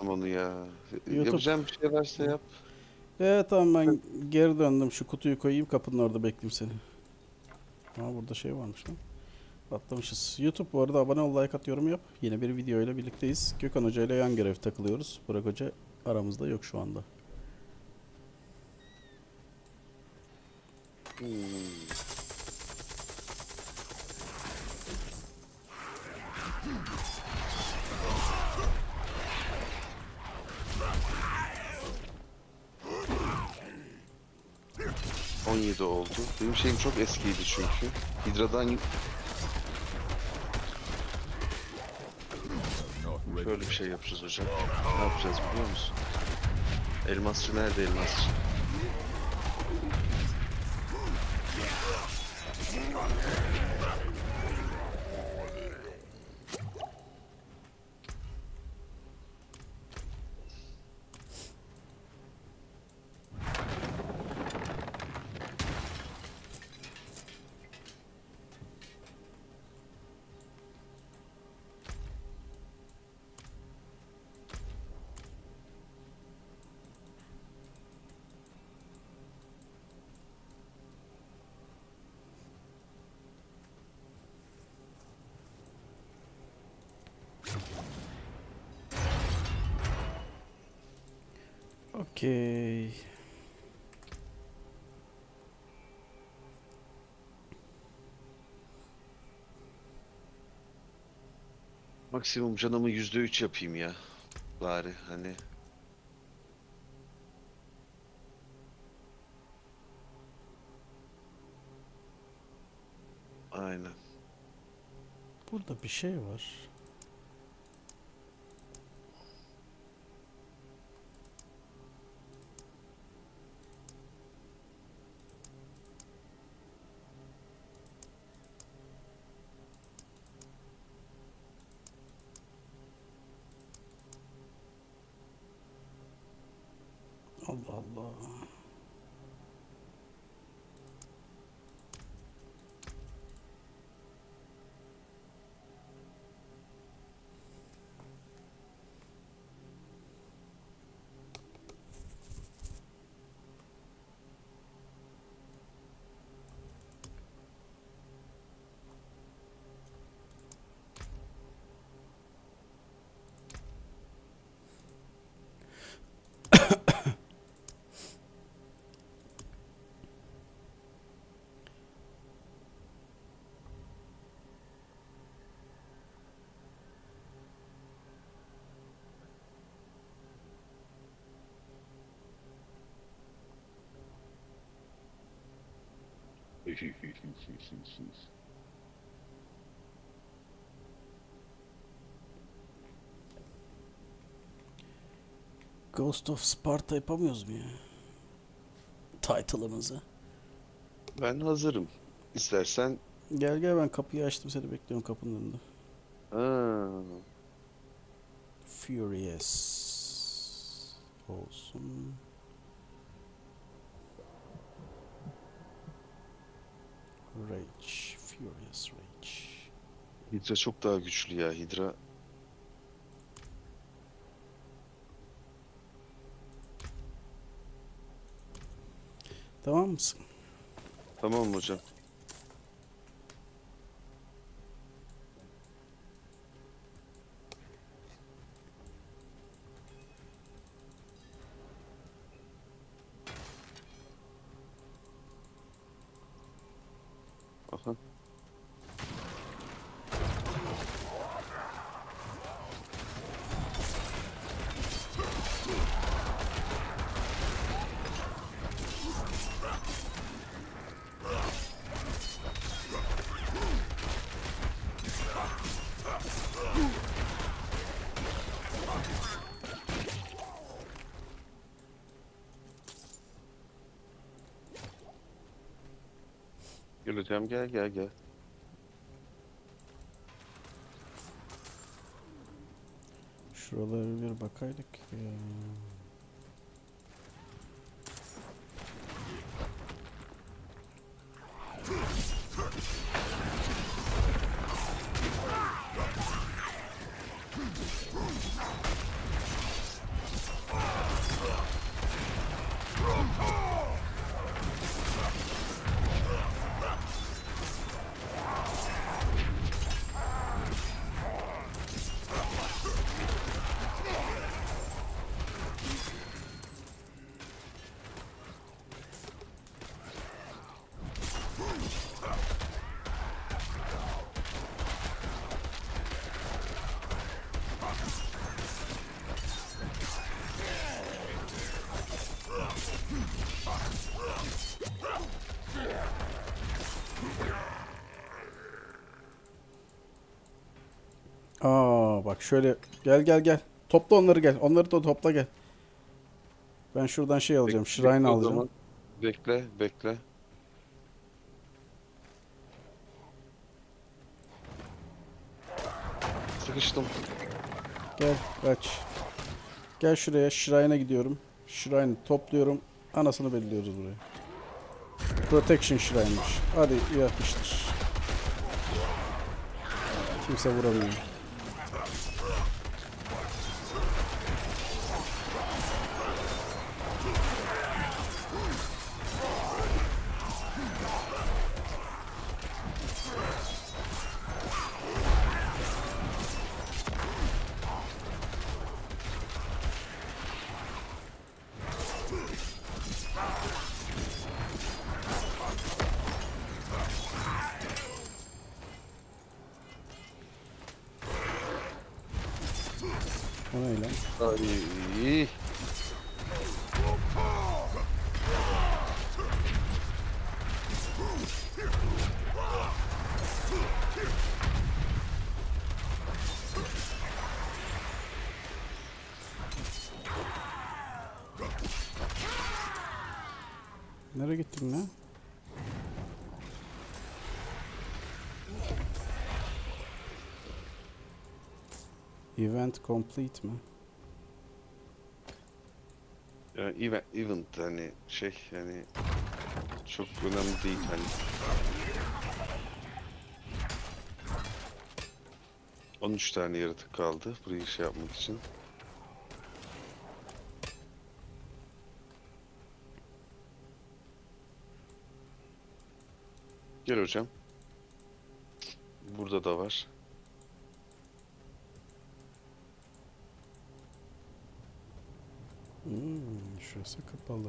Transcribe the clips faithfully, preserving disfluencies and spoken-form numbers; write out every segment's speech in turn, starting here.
yapsam onu ya. YouTube. Yapacağım bir şey varsa yap. Evet tamam, ben geri döndüm. Şu kutuyu koyayım, kapının orada bekleyeyim seni. Ha, burada şey varmış lan. Atlamışız. YouTube bu arada, abone ol, like at, yorum yap. Yine bir video ile birlikteyiz. Gökhan Hoca ile yan görev takılıyoruz. Burak Hoca aramızda yok şu anda. Hmm. on yedi oldu. Benim şeyim çok eskiydi çünkü. Hidra'dan şöyle bir şey yapacağız hocam. Ne yapacağız biliyor musun? Elmasçı nerede elmasçı? Okey. Maksimum canımı yüzde üç yapayım ya. Bari hani. Aynen. Burada bir şey var. Allah Allah. Ghost of Sparta yapamıyoruz mu ya? Title'ımızı. Ben hazırım. İstersen. Gel gel, ben kapıyı açtım, seni bekliyorum kapının önünde. Ha. Furious olsun. Rage. Furious Rage. Hidra çok daha güçlü ya. Hidra. Tamam mısın? Tamam hocam. Aha. Gel hocam, gel gel gel. Şuralara bir bakaydık. Ya. Aa bak şöyle gel gel gel. Topla onları gel. Onları da topla gel. Ben şuradan şey alacağım. Bek- Shrine bekle o alacağım. zaman. Bekle, bekle. Sıkıştım. Gel kaç. Gel şuraya. Shrine'a gidiyorum. Shrine'ı topluyorum. Anasını belirliyoruz buraya. Protection Shrine'mış. Hadi yapıştır. Kimse vuramıyor. O ne lan? Ay. Nereye gittin lan? Event complete mi? Yani event, event hani şey yani çok önemli değil hani. on üç tane yaratık kaldı burayı şey yapmak için. Gel hocam. Burada da var. Hmm, şurası kapalı.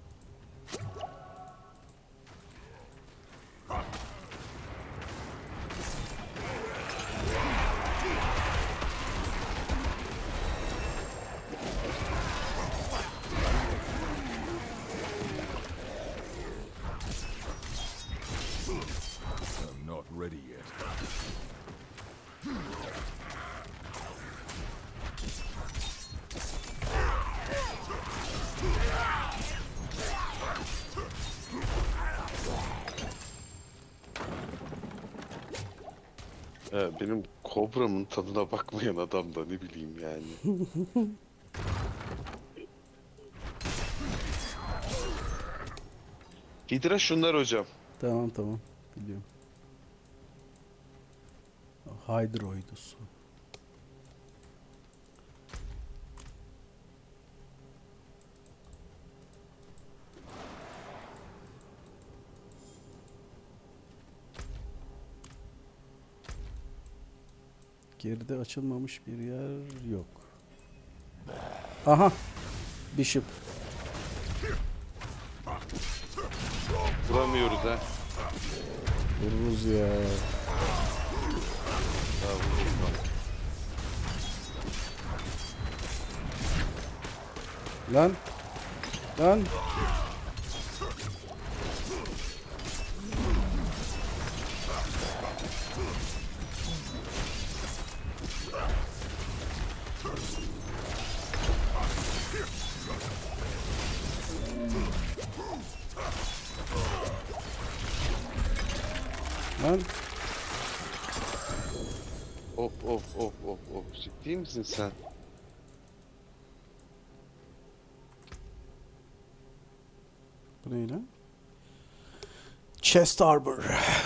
I'm not ready yet. Ee, benim kobramın tadına bakmayan adam da ne bileyim yani. Hidra şunlar hocam. Tamam tamam. Biliyorum. Hydroid su. Geride açılmamış bir yer yok. Aha. Bishop. Vuramıyoruz ha. Vururuz ya. Daha vururuz bak. Lan. Lan. Lan. Of of of of of. Ciddi misin sen? Bu ne lan? Chest Arbor.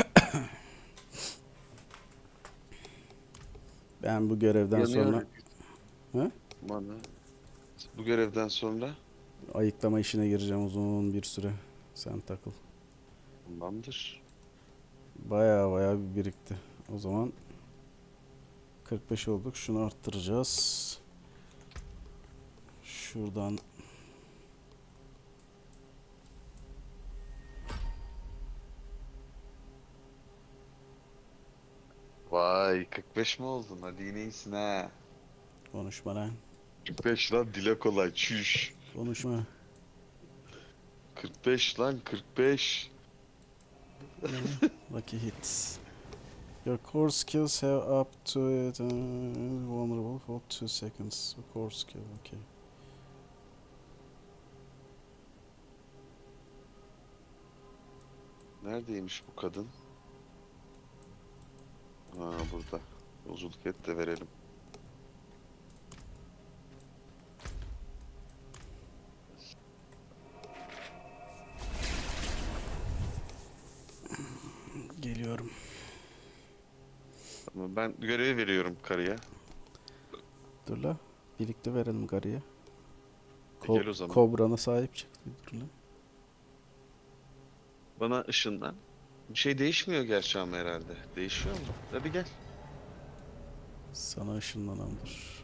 Ben bu görevden sonra He? Bana. Bu görevden sonra ayıklama işine gireceğim uzun bir süre. Sen takıl. tamamdır. Baya baya bir birikti. O zaman kırk beş olduk. Şunu arttıracağız. Şuradan Vay kırk beş mi oldun? Hadi yine iyisin ha. konuşma lan. kırk beş lan dile kolay çüş. Konuşma. kırk beş lan kırk beş. Lucky hit. Your core skills have up to it, uh, vulnerable for two seconds. Core skill, okay. Neredeymiş bu kadın? Ha, burada. Yolculuk et de verelim. Geliyorum. Ama ben görevi veriyorum karıya. Dur la. Birlikte verelim Gary'e. E, Ko gel o zaman. Kobra'na sahip çıktı. Dur la. Bana ışınlan. Bir şey değişmiyor gerçi ama herhalde. Değişiyor mu? Hadi gel. Sana ışınlanandır.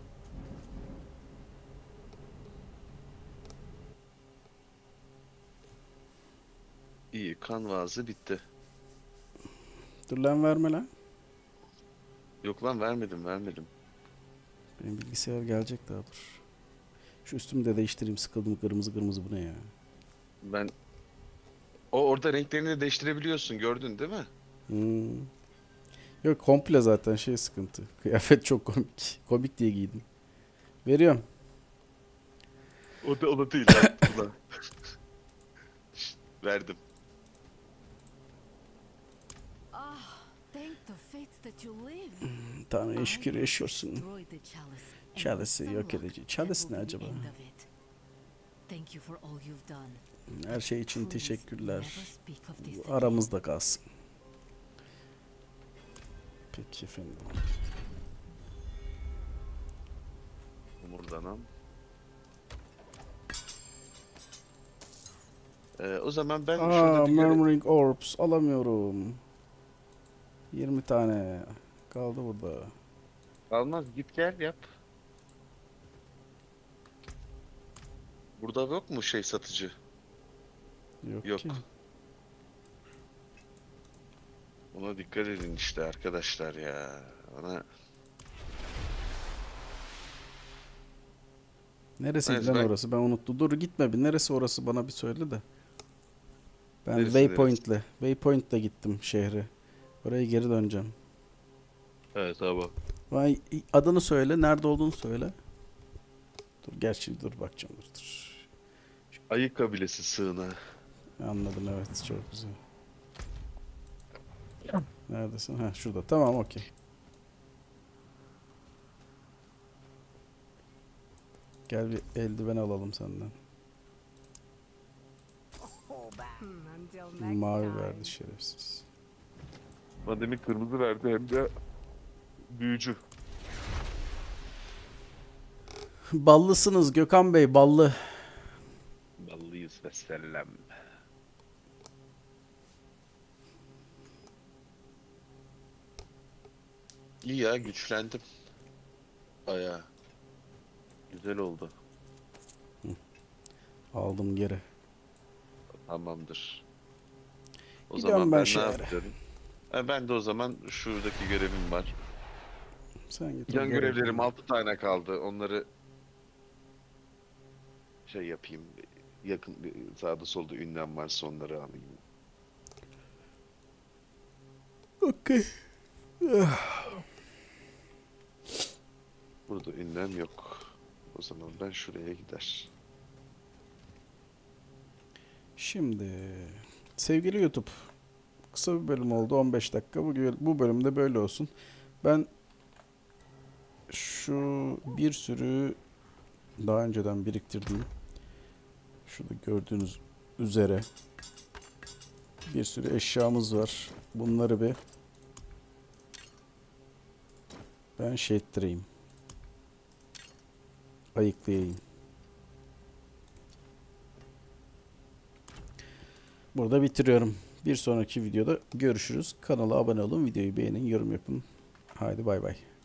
İyi, kan vaazı bitti. Dur lan verme lan. Yok lan, vermedim vermedim. Benim bilgisayar gelecek daha dur. Şu üstümü de değiştireyim, sıkıldım, kırmızı kırmızı, bu ne ya? Ben o orada renklerini de değiştirebiliyorsun, gördün değil mi? Hmm. Yok, komple zaten şey sıkıntı. Kıyafet çok komik. Komik diye giydim. Veriyorum. O da o da değil lan. Ulan. Şşt, verdim. Ah, thank the fates that you live. Tanrı'ya şükür yaşıyorsun. Destroy the chalice, and Chalice'i with yok some edici. luck, Chalice that ne will be the acaba? end of it. Thank you for all you've done. Her şey için Please teşekkürler. never speak of this Bu again. aramızda kalsın. Peki efendim. Umurdanam. Ee, o zaman ben Aa, şurada bir görev... Murmuring Orbs alamıyorum. yirmi tane kaldı burada. Almaz, git gel yap. Burada yok mu şey satıcı? Yok, Yok. ki. Ona dikkat edin işte arkadaşlar ya. Ona... Neresiydi Neyse, lan ben- orası? Ben unuttum. Dur gitme bir. Neresi orası bana bir söyle de. Ben Neresi, Waypoint'le. Waypoint'le gittim şehre. Oraya geri döneceğim. Evet tamam. Vay, adını söyle. Nerede olduğunu söyle. Dur gerçi dur bakacağım. Dur, dur. Ayı kabilesi sığınağı. Anladım, evet, çok güzel. Neredesin? Ha şurada. Tamam, okey. Gel bir eldiven alalım senden. Hmm, until next Mavi time. verdi şerefsiz. Bana demin kırmızı verdi hem de büyücü. Ballısınız Gökhan Bey, ballı. Ballıyız ve sellem. İyi ya, güçlendim. Bayağı. Güzel oldu. Aldım geri. Tamamdır. O Gidiyorum zaman ben ben, ne şehre. yapıyorum? Ha, ben de o zaman şuradaki görevim var. Sen git. Yan görevlerim altı tane kaldı. Onları şey yapayım. Yakın sağda solda ünlem varsa onları alayım. Okey. Burada ünlem yok. O zaman ben şuraya gider. Şimdi sevgili YouTube, kısa bir bölüm oldu, on beş dakika. Bu, bu bölümde böyle olsun. Ben şu bir sürü daha önceden biriktirdiğim, şurada gördüğünüz üzere bir sürü eşyamız var. Bunları bir ben şey ettireyim. Ayıklayayım. Burada bitiriyorum. Bir sonraki videoda görüşürüz. Kanala abone olun, videoyu beğenin, yorum yapın. Haydi bay bay.